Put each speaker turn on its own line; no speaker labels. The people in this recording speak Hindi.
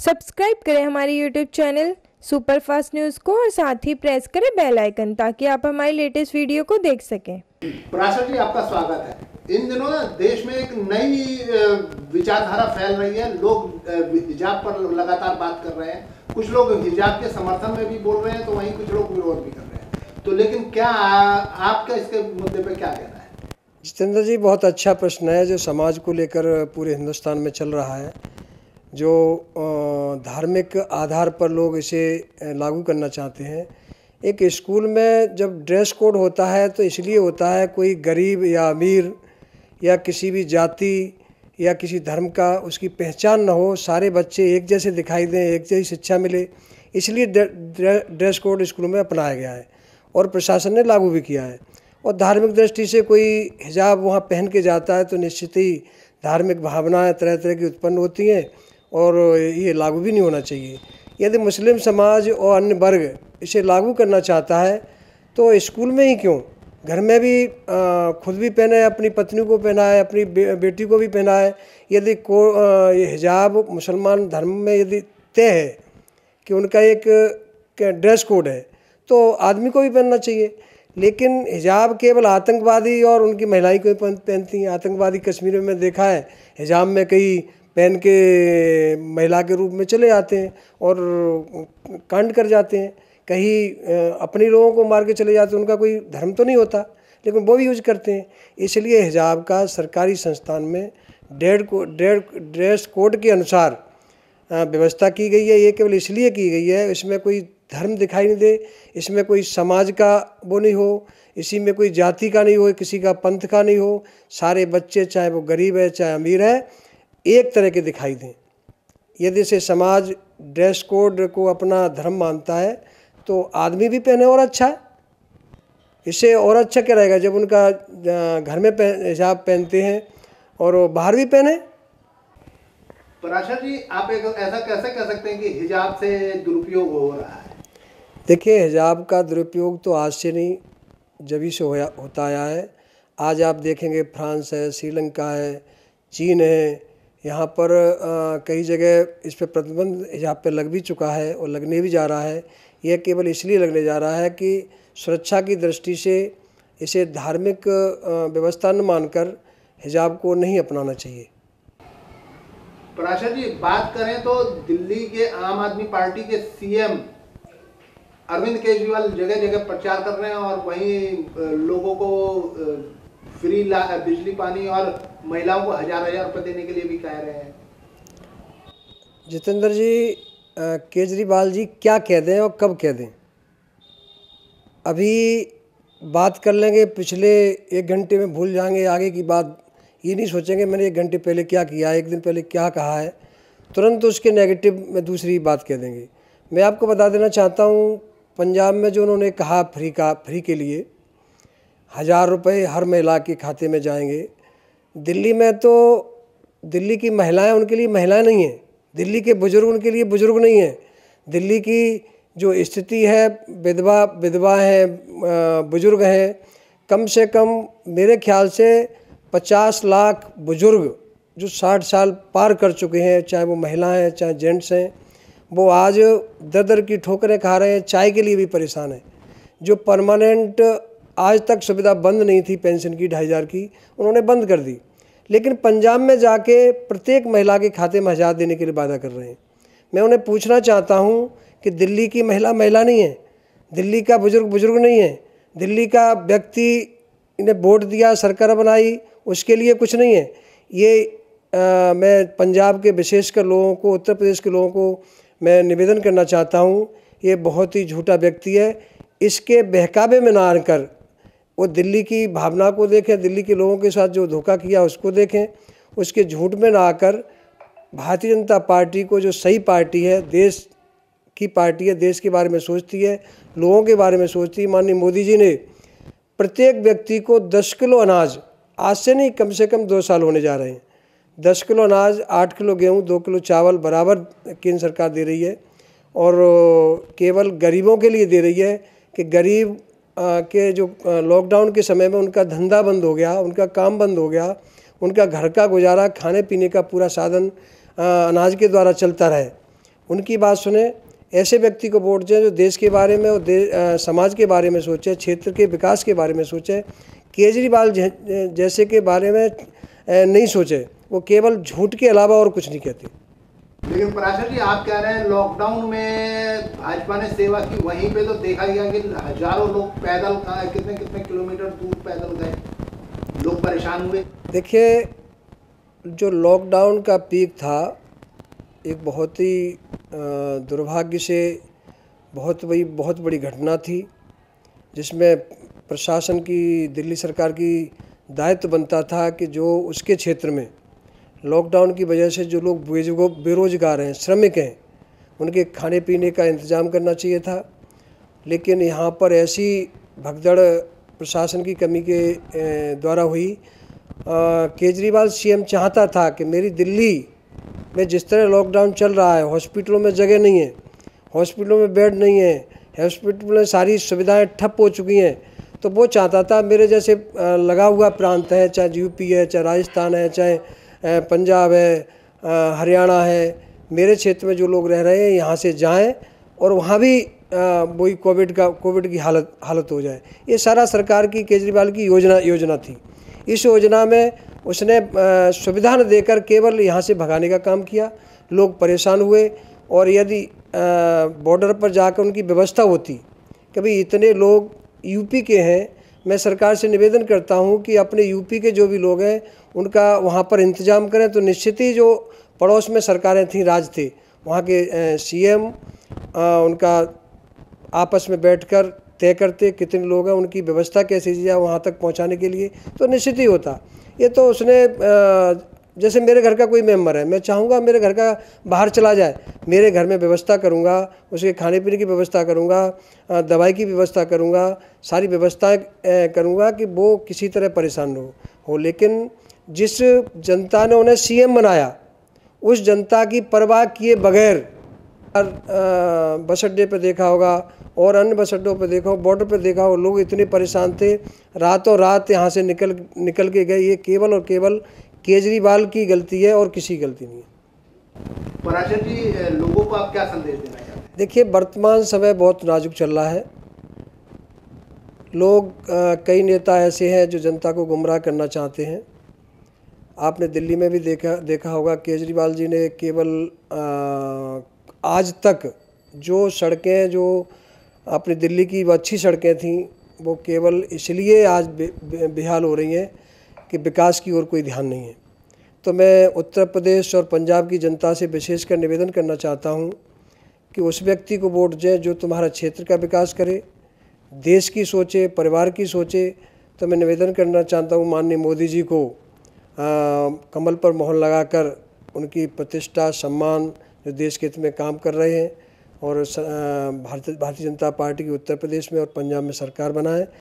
सब्सक्राइब करें हमारे यूट्यूब चैनल सुपरफास्ट न्यूज़ को और साथ ही प्रेस करें बेल आइकन ताकि आप हमारी लेटेस्ट वीडियो को देख सकें।
पराशर जी, आपका स्वागत है। इन दिनों ना देश में एक नई विचारधारा फैल रही है। लोग हिजाब पर लगातार बात कर रहे हैं। कुछ लोग हिजाब के समर्थन में भी बोल रहे हैं तो वहीं कुछ लोग विरोध भी कर रहे हैं। तो लेकिन क्या आपका इसके मुद्दे पे क्या कहना है?
जितेंद्र जी, बहुत अच्छा प्रश्न है जो समाज को लेकर पूरे हिंदुस्तान में चल रहा है। जो धार्मिक आधार पर लोग इसे लागू करना चाहते हैं। एक स्कूल में जब ड्रेस कोड होता है तो इसलिए होता है कोई गरीब या अमीर या किसी भी जाति या किसी धर्म का उसकी पहचान न हो, सारे बच्चे एक जैसे दिखाई दें, एक जैसी शिक्षा मिले, इसलिए ड्रेस कोड स्कूलों में अपनाया गया है और प्रशासन ने लागू भी किया है। और धार्मिक दृष्टि से कोई हिजाब वहाँ पहन के जाता है तो निश्चित ही धार्मिक भावनाएं तरह तरह की उत्पन्न होती हैं और ये लागू भी नहीं होना चाहिए। यदि मुस्लिम समाज और अन्य वर्ग इसे लागू करना चाहता है तो स्कूल में ही क्यों, घर में भी खुद भी पहने, अपनी पत्नी को पहनाए, अपनी बेटी को भी पहनाए। यदि ये हिजाब मुसलमान धर्म में यदि तय है कि उनका एक ड्रेस कोड है तो आदमी को भी पहनना चाहिए। लेकिन हिजाब केवल आतंकवादी और उनकी महिलाएं को पहनती हैं। आतंकवादी कश्मीर में देखा है, हिजाब में कई पहन के महिला के रूप में चले जाते हैं और कांड कर जाते हैं। कहीं अपने लोगों को मार के चले जाते हैं। उनका कोई धर्म तो नहीं होता लेकिन वो भी यूज करते हैं। इसलिए हिजाब का सरकारी संस्थान में ड्रेस कोड के अनुसार व्यवस्था की गई है। ये केवल इसलिए की गई है, इसमें कोई धर्म दिखाई नहीं दे, इसमें कोई समाज का वो नहीं हो, इसी में कोई जाति का नहीं हो, किसी का पंथ का नहीं हो। सारे बच्चे चाहे वो गरीब है चाहे अमीर है एक तरह के दिखाई दें। यदि से समाज ड्रेस कोड को अपना धर्म मानता है तो आदमी भी पहने और अच्छा है। इससे और अच्छा क्या रहेगा जब उनका घर में हिजाब पहनते हैं और बाहर भी पहने।
पराशर जी, आप ऐसा कैसे कह सकते हैं कि हिजाब से दुरुपयोग हो रहा है?
देखिए, हिजाब का दुरुपयोग तो आज से नहीं, जब से होता आया है। आज आप देखेंगे फ्रांस है, श्रीलंका है, चीन है, यहाँ पर कई जगह इस पर प्रतिबंध हिजाब पे लग भी चुका है और लगने भी जा रहा है। यह केवल इसलिए लगने जा रहा है कि सुरक्षा की दृष्टि से इसे धार्मिक व्यवस्था न मानकर हिजाब को नहीं अपनाना चाहिए।
पराशर जी, बात करें तो दिल्ली के आम आदमी पार्टी के सीएम अरविंद केजरीवाल जगह जगह प्रचार कर रहे हैं और वहीं लोगों को फ्री बिजली पानी और महिलाओं को हजार रुपए देने के लिए भी कह रहे हैं।
जितेंद्र जी, केजरीवाल जी क्या कह दें और कब कह दें, अभी बात कर लेंगे, पिछले 1 घंटे में भूल जाएंगे। आगे की बात ये नहीं सोचेंगे मैंने 1 घंटे पहले क्या किया, 1 दिन पहले क्या कहा है, तुरंत उसके नेगेटिव में दूसरी बात कह देंगे। मैं आपको बता देना चाहता हूँ, पंजाब में जो उन्होंने कहा फ्री के लिए 1000 रुपये हर महिला के खाते में जाएंगे। दिल्ली में तो दिल्ली की महिलाएं उनके लिए महिलाएं नहीं हैं, दिल्ली के बुजुर्ग उनके लिए बुजुर्ग नहीं हैं। दिल्ली की जो स्थिति है, विधवा हैं, बुजुर्ग हैं, कम से कम मेरे ख्याल से 50 लाख बुजुर्ग जो 60 साल पार कर चुके हैं, चाहे वो महिला हैं चाहे जेंट्स हैं, वो आज दर की ठोकरें खा रहे हैं, चाय के लिए भी परेशान हैं। जो परमानेंट आज तक सुविधा बंद नहीं थी पेंशन की 2500 की, उन्होंने बंद कर दी। लेकिन पंजाब में जाके प्रत्येक महिला के खाते में 1000 देने के लिए वादा कर रहे हैं। मैं उन्हें पूछना चाहता हूं कि दिल्ली की महिला महिला नहीं है, दिल्ली का बुजुर्ग नहीं है, दिल्ली का व्यक्ति इन्हें वोट दिया, सरकार बनाई, उसके लिए कुछ नहीं है। ये मैं पंजाब के विशेषकर लोगों को, उत्तर प्रदेश के लोगों को मैं निवेदन करना चाहता हूं, ये बहुत ही झूठा व्यक्ति है। इसके बहकावे में ना आकर वो दिल्ली की भावना को देखें, दिल्ली के लोगों के साथ जो धोखा किया उसको देखें, उसके झूठ में ना आकर भारतीय जनता पार्टी को, जो सही पार्टी है, देश की पार्टी है, देश के बारे में सोचती है, लोगों के बारे में सोचती है। माननीय मोदी जी ने प्रत्येक व्यक्ति को 10 किलो अनाज, आज से नहीं कम से कम 2 साल होने जा रहे हैं, 10 किलो अनाज, 8 किलो गेहूँ, 2 किलो चावल बराबर केंद्र सरकार दे रही है। और केवल गरीबों के लिए दे रही है कि गरीब के जो लॉकडाउन के समय में उनका धंधा बंद हो गया, उनका काम बंद हो गया, उनका घर का गुजारा, खाने पीने का पूरा साधन अनाज के द्वारा चलता रहे, उनकी बात सुने, ऐसे व्यक्ति को वोट दें जो देश के बारे में और समाज के बारे में सोचे, क्षेत्र के विकास के बारे में सोचे। केजरीवाल जैसे के बारे में नहीं सोचे, वो केवल झूठ के अलावा और कुछ नहीं कहते।
लेकिन पराशर जी, आप कह रहे हैं लॉकडाउन में भाजपा ने सेवा की, वहीं पे तो देखा गया कि हजारों लोग पैदल कितने कितने किलोमीटर दूर पैदल गए, लोग परेशान हुए।
देखिए, जो लॉकडाउन का पीक था, एक बहुत ही दुर्भाग्य से बहुत बड़ी घटना थी, जिसमें प्रशासन की, दिल्ली सरकार की दायित्व बनता था कि जो उसके क्षेत्र में लॉकडाउन की वजह से जो लोग बेरोजगार हैं, श्रमिक हैं, उनके खाने पीने का इंतज़ाम करना चाहिए था। लेकिन यहाँ पर ऐसी भगदड़ प्रशासन की कमी के द्वारा हुई। केजरीवाल सीएम चाहता था कि मेरी दिल्ली में जिस तरह लॉकडाउन चल रहा है, हॉस्पिटलों में जगह नहीं है, हॉस्पिटलों में बेड नहीं है, हॉस्पिटल में सारी सुविधाएं ठप हो चुकी हैं, तो वो चाहता था मेरे जैसे लगा हुआ प्रांत है, चाहे यूपी है, चाहे राजस्थान है, चाहे पंजाब है, हरियाणा है, मेरे क्षेत्र में जो लोग रह रहे हैं यहाँ से जाएं और वहाँ भी वही कोविड की हालत हो जाए। ये सारा सरकार की, केजरीवाल की योजना थी। इस योजना में उसने सुविधा न देकर केवल यहाँ से भगाने का काम किया। लोग परेशान हुए और यदि बॉर्डर पर जाकर उनकी व्यवस्था होती, कभी इतने लोग यूपी के हैं, मैं सरकार से निवेदन करता हूँ कि अपने यूपी के जो भी लोग हैं उनका वहाँ पर इंतजाम करें, तो निश्चित ही जो पड़ोस में सरकारें थीं, राज थे, वहाँ के सीएम उनका आपस में बैठकर तय करते कितने लोग हैं, उनकी व्यवस्था कैसे की जाए वहाँ तक पहुँचाने के लिए, तो निश्चित ही होता। ये तो उसने जैसे मेरे घर का कोई मेंबर है, मैं चाहूँगा मेरे घर का बाहर चला जाए, मेरे घर में व्यवस्था करूँगा, उसके खाने पीने की व्यवस्था करूँगा, दवाई की व्यवस्था करूँगा, सारी व्यवस्थाएं करूँगा कि वो किसी तरह परेशान न हो। लेकिन जिस जनता ने उन्हें सीएम बनाया, उस जनता की परवाह किए बगैर बस अड्डे पर देखा होगा और अन्य बस अड्डों पर देखा हो, बॉर्डर पर देखा हो, लोग इतने परेशान थे, रातों रात यहाँ से निकल के गए। ये केवल और केवल केजरीवाल की गलती है और किसी की गलती नहीं है।
पराशर जी, लोगों को आप क्या संदेश देना चाहते हैं?
देखिए, वर्तमान समय बहुत नाजुक चल रहा है। लोग कई नेता ऐसे हैं जो जनता को गुमराह करना चाहते हैं। आपने दिल्ली में भी देखा होगा, केजरीवाल जी ने केवल आज तक जो सड़कें, जो अपनी दिल्ली की अच्छी सड़कें थीं, वो केवल इसलिए आज बेहाल हो रही हैं कि विकास की ओर कोई ध्यान नहीं है। तो मैं उत्तर प्रदेश और पंजाब की जनता से विशेषकर निवेदन करना चाहता हूं कि उस व्यक्ति को वोट दें जो तुम्हारा क्षेत्र का विकास करे, देश की सोचे, परिवार की सोचे। तो मैं निवेदन करना चाहता हूं माननीय मोदी जी को कमल पर मोहर लगाकर उनकी प्रतिष्ठा, सम्मान, जो देश के हित में काम कर रहे हैं, और भारतीय जनता पार्टी की उत्तर प्रदेश में और पंजाब में सरकार बनाएं।